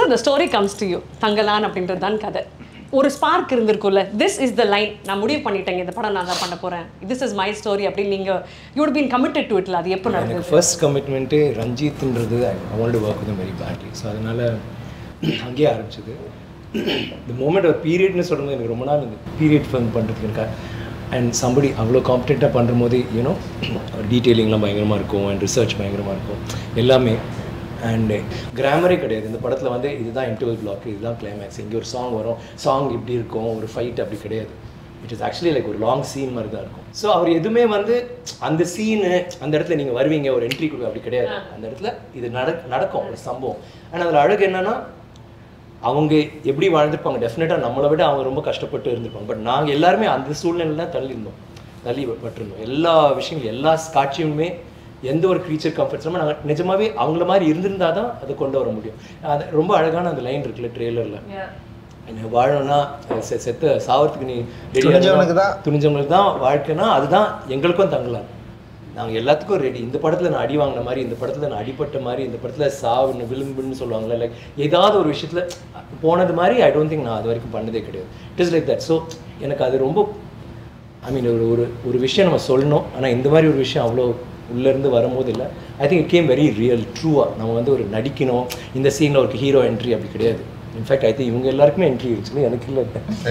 the story comes to you. Thangalaan அப்படின்றது தான் கதை. ஒரு ஸ்பார்க் இருந்திருக்கும்ல, திஸ் இஸ் த லைன், நான் முடிவு பண்ணிட்டேங்க இந்த படம் நான் தான் பண்ண போகிறேன், திஸ் இஸ் மை ஸ்டோரி அப்படின்னு நீங்கள் you would been committed to இட்ல. அது எப்போ நடந்தது? ஃபர்ஸ்ட் கமிட்மெண்ட்டு ரஞ்சித்ன்றது I want to work with very badly. So அதனால் அங்கேயே ஆரம்பிச்சது. இந்த மூமெண்ட் ஒரு பீரியட்னு சொல்லும்போது எனக்கு ரொம்ப நாள் இந்த பீரியட் ஃபிலிம் பண்ணுறதுக்கு இருக்கா. அண்ட் சம்படி அவ்வளோ காம்படெண்ட்டாக பண்ணுற போது யூனோ டீட்டெயிலிங்லாம் பயங்கரமாக இருக்கும் அண்ட் ரிசர்ச் பயங்கரமாக இருக்கும் எல்லாமே. அண்டு கிராமரே கிடையாது இந்த படத்தில் வந்து இதுதான் இன்டர்வல் பிளாக், இதுதான் கிளைமேக்ஸ், இங்கே ஒரு சாங் வரும், சாங் இப்படி இருக்கும், ஒரு ஃபைட் அப்படி கிடையாது. இட் இஸ் ஆக்சுவலி லைக் ஒரு லாங் சீன் மாதிரி தான் இருக்கும். ஸோ அவர் எதுவுமே வந்து அந்த சீனு அந்த இடத்துல நீங்கள் வருவீங்க ஒரு என்ட்ரி கொடுக்க அப்படி கிடையாது. அந்த இடத்துல இது நடக்கும் ஒரு சம்பவம். ஆனால் அதில் அழகு என்னென்னா அவங்க எப்படி வாழ்ந்துருப்பாங்க, டெஃபினட்டாக நம்மளை விட அவங்க ரொம்ப கஷ்டப்பட்டு இருந்திருப்பாங்க. பட் நாங்கள் எல்லாருமே அந்த சூழ்நிலையில் தள்ளிப்பட்டிருந்தோம். எல்லா விஷயங்களும் எல்லா காட்சியுமே எந்த ஒரு க்ரீச்சர் கம்ஃபர்ட்ஸ் நம்ம நாங்கள் நிஜமாகவே அவங்கள மாதிரி இருந்திருந்தால் தான் அதை கொண்டு வர முடியும். அது ரொம்ப அழகான அந்த லைன் இருக்குல்ல ட்ரெய்லரில், என்ன வாழணும்னா செத்த சாவறதுக்கு நீ துணிஞ்சவங்களுக்கு தான் வாழ்க்கைனா அதுதான் எங்களுக்கும் தங்கலாம், நாங்கள் எல்லாத்துக்கும் ரெடி. இந்த படத்தில் நான் அடி வாங்கின மாதிரி, இந்த படத்தில் நான் அடிப்பட்ட மாதிரி, இந்த படத்தில் சாவுன்னு விளிம்புன்னு சொல்லுவாங்கள்ல, லைக் ஏதாவது ஒரு விஷயத்தில் போனது மாதிரி ஐ டோன்ட் திங்க் நான் அது வரைக்கும் பண்ணதே கிடையாது. It is like that. So எனக்கு அது ரொம்ப ஐ மீன் ஒரு விஷயம் நம்ம சொல்லணும், ஆனால் இந்த மாதிரி ஒரு விஷயம் அவ்வளோ உள்ளேருந்து வரும்போது இல்லை. I think it came very real ட்ரூவாக. நம்ம வந்து ஒரு நடிக்கணும் இந்த சீனில் ஒரு ஹீரோ என்ட்ரி அப்படி கிடையாது. இன்ஃபேக்ட் ஐ திங்க் இவங்க எல்லாருக்குமே என்ட்ரி இருந்துச்சு, எனக்கு இல்லை.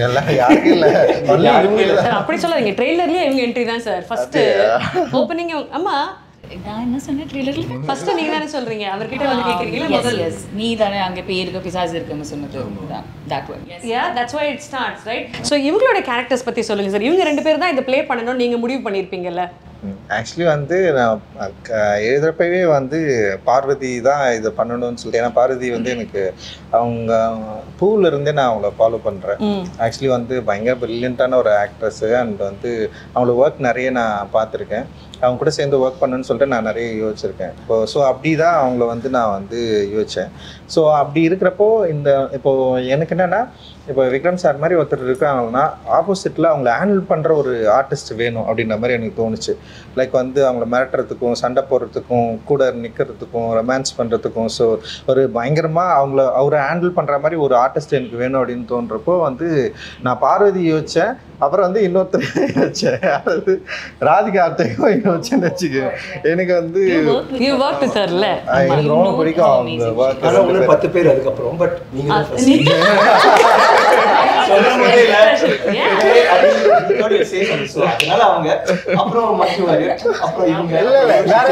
அப்படி சொல்லாதீங்க, ட்ரெய்லர்லேயே இவங்க என்ட்ரி தான் சார். ஃபர்ஸ்ட் ஓப்பனிங் அம்மா நான் என்ன சொன்னேன் ட்ரெய்லர்ல ஃபர்ஸ்ட் நீங்க தானே சொல்றீங்க, அவர்கிட்ட வந்து கேக்குறீங்களா முதல்ல? எஸ் நீ தானே அங்க பேருக்கு பிசாசு இருக்குன்னு சொன்னது that one. Yeah, that's why it starts, right? So இவங்களோட கேரக்டர்ஸ் பத்தி சொல்லுங்க சார். இவங்க ரெண்டு பேர் தான் இத ப்ளே பண்ணனும் நீங்க முடிவு பண்ணிருப்பீங்கல்ல? ஆக்சுவலி வந்து நான் எழுதுறப்பவே வந்து பார்வதி தான் இதை பண்ணணும்னு சொல்லிட்டு, ஏன்னா பார்வதி வந்து எனக்கு அவங்க பூவில் இருந்தே நான் அவங்கள ஃபாலோ பண்ணுறேன். ஆக்சுவலி வந்து பயங்கர ப்ரில்லியண்ட்டான ஒரு ஆக்ட்ரஸ்ஸு. அண்ட் வந்து அவங்கள ஒர்க் நிறைய நான் பார்த்துருக்கேன். அவங்க கூட சேர்ந்து ஒர்க் பண்ணணுன்னு சொல்லிட்டு நான் நிறைய யோசிச்சிருக்கேன். ஸோ அப்படி தான் அவங்கள வந்து நான் வந்து யோசித்தேன். ஸோ அப்படி இருக்கிறப்போ இப்போது எனக்கு என்னென்னா, இப்போ விக்ரம் சார் மாதிரி ஒருத்தர் இருக்காங்கன்னா ஆப்போசிட்டில் அவங்கள ஹேண்டில் பண்ணுற ஒரு ஆர்டிஸ்ட் வேணும் அப்படின்ற மாதிரி எனக்கு தோணுச்சு. லைக் வந்து அவங்கள மிரட்டுறதுக்கும் சண்டை போடுறதுக்கும் கூட நிற்கிறதுக்கும் ரொமான்ஸ் பண்ணுறதுக்கும், ஸோ ஒரு பயங்கரமாக அவரை ஹேண்டில் பண்ணுற மாதிரி ஒரு ஆர்டிஸ்ட் எனக்கு வேணும் அப்படின்னு தோன்றப்போ வந்து நான் பார்வதி யோசித்தேன். அப்புறம் வந்து இன்னொருத்தர் யோசிச்சேன், அதாவது ராதிகா ஆப்தேயும் யோசிச்சேன்னு வச்சுக்கேன். எனக்கு வந்து எனக்கு ரொம்ப பிடிக்கும் அவங்க ஒர்க். 10 பேர் அதுக்கப்புறம் பட் நீங்கள் அதனால அவங்க அப்புறம் மற்றுவாரு அப்புறம் இவங்க வேற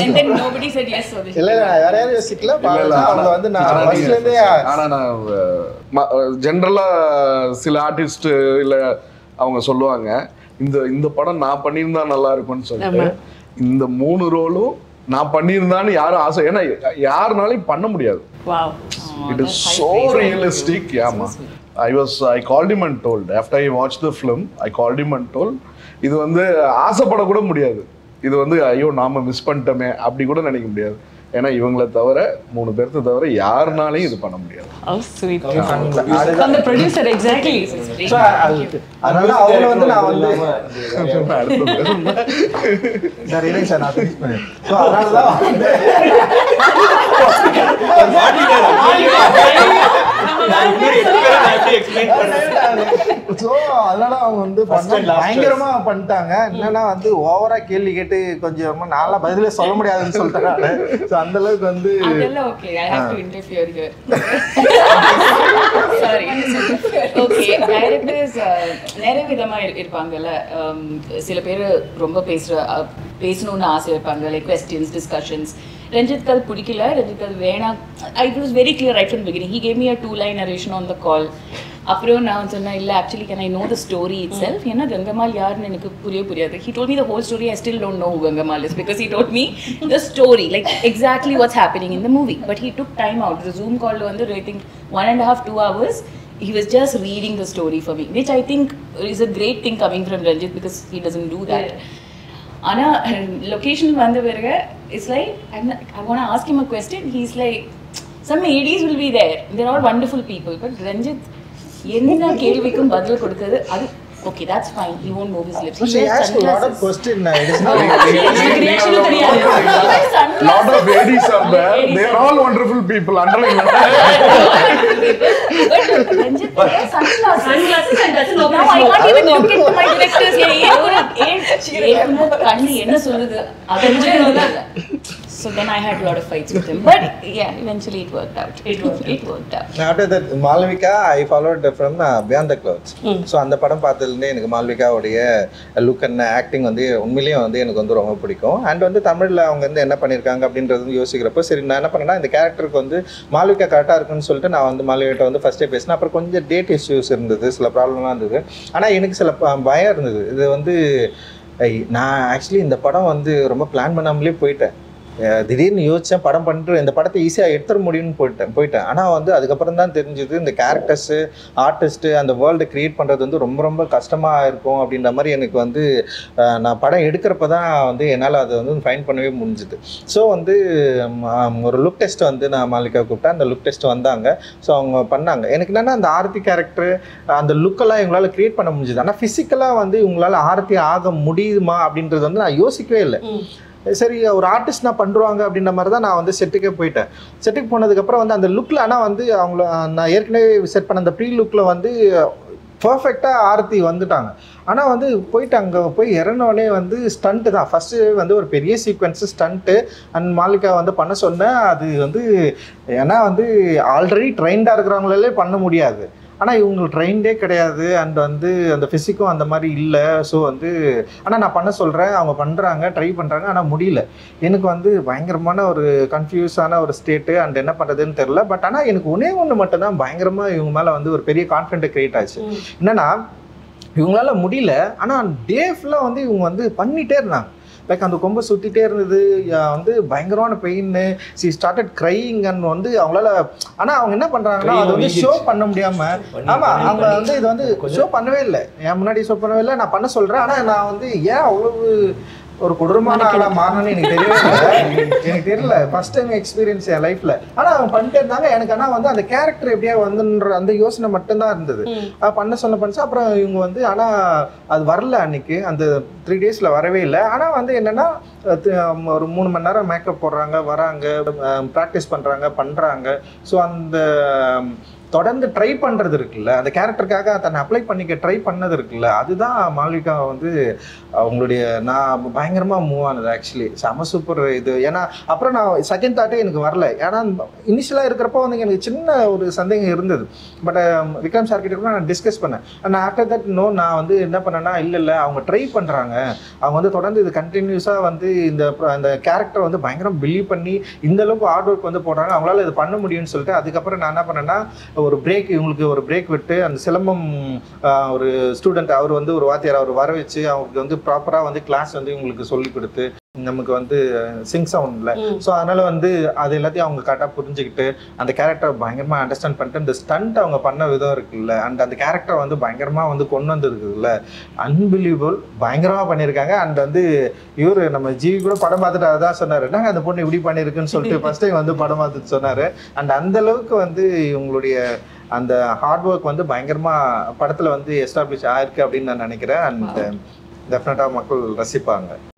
யாரும் யோசிக்கல. அவங்க வந்து நான் ஃபர்ஸ்ட்லேருந்தே ஆனால் நான் ஜென்ரலாக சில ஆர்டிஸ்ட் இல்லை அவங்க சொல்லுவாங்க இந்த படம் நான் பண்ணியிருந்தா நல்லா இருக்கும்னு சொல்லிட்டு, இந்த 3 ரோலும் நான் பண்ணியிருந்தான்னு யாரும் ஆசை, ஏன்னா யாருனாலையும் பண்ண முடியாது. It is so realistic. I called him and told, after I watched the film, I called him and told, இது வந்து ஆசைப்பட கூட முடியாது, இது வந்து ஐயோ நாம மிஸ் பண்ணிட்டோமே அப்படி கூட நினைக்க முடியாது. ஏன்னா இவங்களை தவிர 3 பேர்த்த தவிர யாருனாலையும் இது பண்ண முடியாது. அந்த ப்ரொடியூசர் எக்ஸாக்ட்லி. அதனால அவங்க வந்து நான் வந்து சார் இல்லை சார் நான் ஃபினிஷ் பண்ணேன். ஸோ அதனால தான் ஸோ அதனால அவங்க வந்து பயங்கரமா பண்ணிட்டாங்க. என்னன்னா வந்து ஓவரா கேள்வி கேட்டு கொஞ்சம் நான்லாம் பதிலே சொல்ல முடியாதுன்னு சொல்லிட்டேன். ஸோ அந்த அளவுக்கு வந்து okay I have to interfere here. Sorry okay directors நிறைய விதமா இருப்பாங்கல்ல. சில பேர் ரொம்ப பேசணும்னு ஆசை இருப்பாங்க, லைக் கொஸ்டின்ஸ் டிஸ்கஷன்ஸ். ரஞ்சித் கல் பிடிக்கல, ரஞ்சித் கல் வேணாம். It was very clear right from beginning. He gave me a 2-line narration on the call. அப்புறம் நான் சொன்னேன் இல்லை actually can I know the story itself, ஏன்னா கங்கம்மாள் யாருன்னு எனக்கு புரியாது. He told me the whole story. I still don't know who Gangammal is because he told me the story like exactly what's happening in the movie. But he took time out. The zoom காலில் வந்து I think 1.5-2 hours he was just reading the story for me, which I think is a great thing coming from Ranjit because he doesn't do that. Ana location vanda verga it's like I want to ask him a question. He's like some ADs will be there, they're all wonderful people, but Ranjit enna kelvikkum badal kodukadhu adu okay, that's fine, he won't move his lips. He asked a lot of questions. It is not lot of ADs are there, they are all wonderful people. Underline even look into my directors. கண்ணு என்ன சொல்லுது அதை so then I had a lot of fights with him, but yeah, eventually it worked out. It worked out. After that Malvika I followed from Beyond the Clouds. So அந்த படம் பார்த்ததுலேருந்தே எனக்கு மால்விகாவுடைய look and acting வந்து உண்மையிலேயே வந்து எனக்கு வந்து ரொம்ப பிடிக்கும். அண்ட் வந்து தமிழில் அவங்க வந்து என்ன பண்ணியிருக்காங்க அப்படின்றது யோசிக்கிறப்போ சரி நான் என்ன பண்ணேன்னா இந்த கேரக்டருக்கு வந்து மால்விகா கரெக்டாக இருக்குன்னு சொல்லிட்டு நான் வந்து மால்விகிட்ட வந்து ஃபஸ்ட்டே பேசினேன். அப்புறம் கொஞ்சம் டேட் இஷ்யூஸ் இருந்தது, சில ப்ராப்ளம்லாம் இருந்தது. ஆனால் எனக்கு சில பயம் இருந்தது. இது வந்து நான் ஆக்சுவலி இந்த படம் வந்து ரொம்ப பிளான் பண்ணாமலே போயிட்டேன். திடீர்னு யோசித்தேன் படம் பண்ணிட்டு இந்த படத்தை ஈஸியாக எடுத்துட முடியும்னு போயிட்டேன். ஆனால் வந்து அதுக்கப்புறம் தான் தெரிஞ்சுது இந்த கேரக்டர்ஸு ஆர்டிஸ்ட்டு அந்த வேர்ல்டு க்ரியேட் பண்ணுறது வந்து ரொம்ப ரொம்ப கஷ்டமாக இருக்கும் அப்படின்ற மாதிரி எனக்கு வந்து நான் படம் எடுக்கிறப்ப தான் வந்து என்னால் அதை வந்து ஃபைன் பண்ணவே முடிஞ்சுது. ஸோ வந்து ஒரு லுக் டெஸ்ட் வந்து நான் மால்விகா கூப்பிட்டேன். அந்த லுக் டெஸ்ட் வந்தாங்க. ஸோ அவங்க பண்ணாங்க. எனக்கு என்னென்னா அந்த ஆரத்தி கேரக்டர் அந்த லுக்கெல்லாம் இவங்களால் க்ரியேட் பண்ண முடிஞ்சுது. ஆனால் ஃபிசிக்கலாக வந்து இவங்களால் ஆரத்தி ஆக முடியுமா அப்படின்றது வந்து நான் யோசிக்கவே இல்லை. சரி ஒரு ஆர்டிஸ்ட் நான் பண்ணுறாங்க அப்படின்ற மாதிரி தான் நான் வந்து செட்டுக்கே போயிட்டேன். செட்டுக்கு போனதுக்கப்புறம் வந்து அந்த லுக்கில் ஆனால் வந்து அவங்கள நான் ஏற்கனவே செட் பண்ண அந்த ப்ரீ லுக்கில் வந்து பர்ஃபெக்டாக ஆரத்தி வந்துட்டாங்க. ஆனால் வந்து போயிட்டு அங்கே போய் இறங்கினோடனே வந்து ஸ்டண்ட்டு தான் ஃபஸ்ட்டு வந்து ஒரு பெரிய சீக்வன்ஸு ஸ்டண்ட்டு அண்ட் மால்விகா வந்து பண்ண சொன்னேன். அது வந்து ஏன்னா வந்து ஆல்ரெடி ட்ரெயின்டாக இருக்கிறவங்களே பண்ண முடியாது. ஆனால் இவங்களுக்கு ட்ரெயின்டே கிடையாது. அண்ட் வந்து அந்த ஃபிசிக்கும் அந்த மாதிரி இல்லை. ஸோ வந்து ஆனால் நான் பண்ண சொல்கிறேன், அவங்க பண்ணுறாங்க, ட்ரை பண்ணுறாங்க, ஆனால் முடியல. எனக்கு வந்து பயங்கரமான ஒரு கன்ஃபியூஸான ஒரு ஸ்டேட்டு. அண்ட் என்ன பண்ணுறதுன்னு தெரில. பட் ஆனால் எனக்கு ஒன்று மட்டும்தான் பயங்கரமாக இவங்க மேலே வந்து ஒரு பெரிய கான்ஃபிடென்ட் க்ரியேட் ஆச்சு. என்னென்னா இவங்களால முடியல, ஆனால் டே ஃபுல்லாக வந்து இவங்க வந்து பண்ணிகிட்டே இருந்தாங்க. லைக் அந்த கொம்பை சுற்றிட்டே இருந்தது, வந்து பயங்கரமான pain. She started crying and வந்து அவங்களால. ஆனால் அவங்க என்ன பண்ணுறாங்கன்னா அதை வந்து ஷோ பண்ண முடியாமல். ஆமாம் அவங்க வந்து இதை வந்து ஷோ பண்ணவே இல்லை. என் முன்னாடி ஷோ பண்ணவே இல்லை. நான் பண்ண சொல்கிறேன். ஆனால் நான் வந்து ஏன் அவ்வளவு ஒரு கொடூரமான ஆளாக மாறினேன்னு எனக்கு தெரியவே இல்லை. எனக்கு தெரியல. ஃபர்ஸ்ட் டைம் எக்ஸ்பீரியன்ஸ் என் லைஃப்பில். ஆனால் அவங்க பண்ணிட்டே இருந்தாங்க. எனக்கு ஆனால் வந்து அந்த கேரக்டர் எப்படியா வந்துன்ற அந்த யோசனை மட்டும்தான் இருந்தது. பண்ண பண்ணச்சு. அப்புறம் இவங்க வந்து ஆனால் அது வரல அன்னைக்கு. அந்த 3 days வரவே இல்லை. ஆனால் வந்து என்னென்னா ஒரு 3 மணி நேரம் மேக்கப் போடுறாங்க, வராங்க, ப்ராக்டிஸ் பண்ணுறாங்க. ஸோ அந்த தொடர்ந்து ட்ரை பண்ணுறது இருக்குல்ல, அந்த கேரக்டருக்காக தன்னை அப்ளை பண்ணிக்க ட்ரை பண்ணது இருக்குல்ல, அதுதான் மால்விகா வந்து அவங்களுடைய நான் பயங்கரமாக மூவ் ஆனது. ஆக்சுவலி செம சூப்பர் இது. ஏன்னா அப்புறம் நான் செகண்ட் தாட்டே எனக்கு வரல. ஏன்னா இனிஷியலாக இருக்கிறப்போ வந்து எனக்கு சின்ன ஒரு சந்தேகம் இருந்தது. பட் விக்ரம் சார் கிட்ட கூட நான் டிஸ்கஸ் பண்ணேன். நான் ஆஃப்டர் தட் நான் வந்து என்ன பண்ணேன்னா இல்லை அவங்க ட்ரை பண்ணுறாங்க. அவங்க வந்து தொடர்ந்து இது கண்டினியூஸாக வந்து இந்த கேரக்டர் வந்து பயங்கரம் பிலீவ் பண்ணி இந்த அளவுக்கு ஹார்ட் ஒர்க் வந்து போடுறாங்க. அவங்களால இது பண்ண முடியும்னு சொல்லிட்டு அதுக்கப்புறம் நான் என்ன பண்ணேன்னா இவங்களுக்கு ஒரு பிரேக் விட்டு அந்த சிலம்பம் ஒரு ஸ்டூடெண்ட் அவர் வந்து ஒரு வாத்தியார் அவர் வர வச்சு அவங்களுக்கு வந்து ப்ராப்பராக வந்து கிளாஸ் வந்து இவங்களுக்கு சொல்லி கொடுத்து நமக்கு வந்து சிங் சவுண்ட்ல. ஸோ அதனால வந்து அது எல்லாத்தையும் அவங்க கரெக்டாக புரிஞ்சுக்கிட்டு அந்த கேரக்டரை பயங்கரமாக அண்டர்ஸ்டாண்ட் பண்ணிட்டு இந்த ஸ்டண்ட் அவங்க பண்ண விதம் இருக்குல்ல, அண்ட் அந்த கேரக்டரை வந்து பயங்கரமாக வந்து கொண்டு வந்துருக்குதுல்ல, அன்பிலீவபிள் பயங்கரமாக பண்ணியிருக்காங்க. அண்ட் வந்து இவர் நம்ம ஜிவி கூட படம் பார்த்துட்டு அதான் சொன்னார், என்னங்க அந்த பொண்ணு இப்படி பண்ணியிருக்குன்னு சொல்லிட்டு ஃபர்ஸ்ட் டைம் வந்து படம் பார்த்துட்டு சொன்னார். அண்ட் அந்த அளவுக்கு வந்து இவங்களுடைய அந்த ஹார்ட் ஒர்க் வந்து பயங்கரமாக படத்தில் வந்து எஸ்டாப்ளிஷ் ஆயிருக்கு அப்படின்னு நான் நினைக்கிறேன். அண்ட் டெஃபினட்டாக மக்கள் ரசிப்பாங்க.